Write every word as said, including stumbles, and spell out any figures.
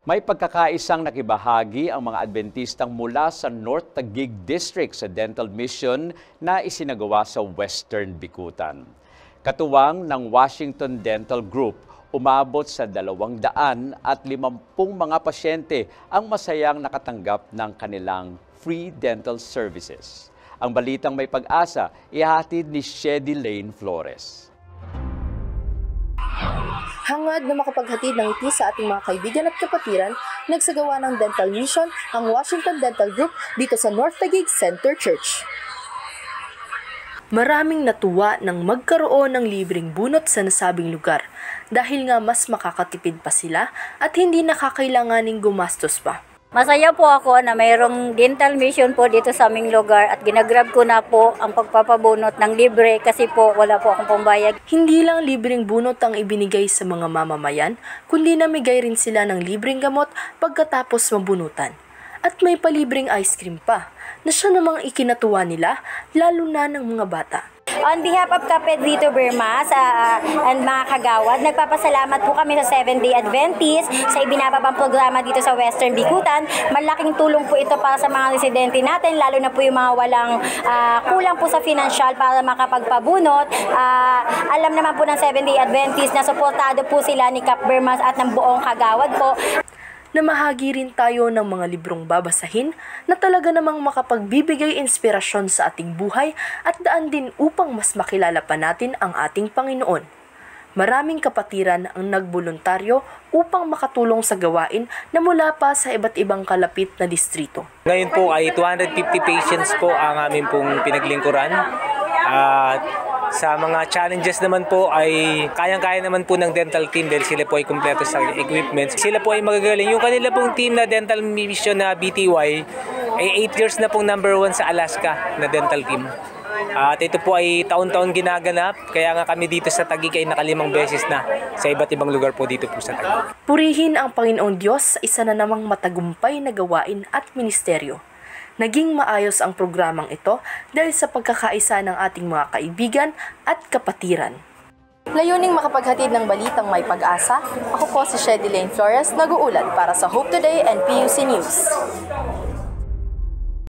May pagkakaisang nakibahagi ang mga Adventistang mula sa North Taguig District sa dental mission na isinagawa sa Western Bicutan. Katuwang ng Washington Dental Group, umabot sa dalawang daan at limampung mga pasyente ang masayang nakatanggap ng kanilang free dental services. Ang balitang may pag-asa, ihahatid ni Shedi Lane Flores. Hangad na makapaghatid ng ngiti sa ating mga kaibigan at kapatiran, nagsagawa ng dental mission ang Washington Dental Group dito sa North Taguig Center Church. Maraming natuwa nang magkaroon ng libreng bunot sa nasabing lugar dahil nga mas makakatipid pa sila at hindi nakakailanganing gumastos pa. Masaya po ako na mayroong dental mission po dito sa aming lugar at ginagrab ko na po ang pagpapabunot ng libre kasi po wala po akong pambayad. Hindi lang libreng bunot ang ibinigay sa mga mamamayan, kundi namigay rin sila ng libreng gamot pagkatapos mabunutan. At may palibreng ice cream pa, na siya namang ikinatuwa nila, lalo na ng mga bata. On behalf of Kapedrito Bermas uh, and mga kagawad, nagpapasalamat po kami sa Seventh-day Adventist sa ibinababang programa dito sa Western Bicutan. Malaking tulong po ito para sa mga residente natin, lalo na po yung mga walang uh, kulang po sa financial para makapagpabunot. Uh, alam naman po ng Seventh-day Adventist na suportado po sila ni Kap Bermas at ng buong kagawad po. Namahagi rin tayo ng mga librong babasahin na talaga namang makapagbibigay inspirasyon sa ating buhay at daan din upang mas makilala pa natin ang ating Panginoon. Maraming kapatiran ang nagboluntaryo upang makatulong sa gawain na mula pa sa iba't ibang kalapit na distrito. Ngayon po ay two hundred fifty patients po ang aming pong pinaglingkuran. At uh, sa mga challenges naman po ay kayang-kaya naman po ng dental team dahil sila po ay kumpleto sa equipment. Sila po ay magagaling. Yung kanila pong team na dental mission na B T Y ay eight years na pong number one sa Alaska na dental team. At ito po ay taon-taon ginaganap, kaya nga kami dito sa Taguig ay nakalimang beses na sa iba't ibang lugar po dito po sa Taguig. Purihin ang Panginoon Diyos sa isa na namang matagumpay na gawain at ministeryo. Naging maayos ang programang ito dahil sa pagkakaisa ng ating mga kaibigan at kapatiran. Layuning makapaghatid ng balitang may pag-asa, ako po si Shedi Lane Flores, nag-uulat para sa Hope Today and P U C News.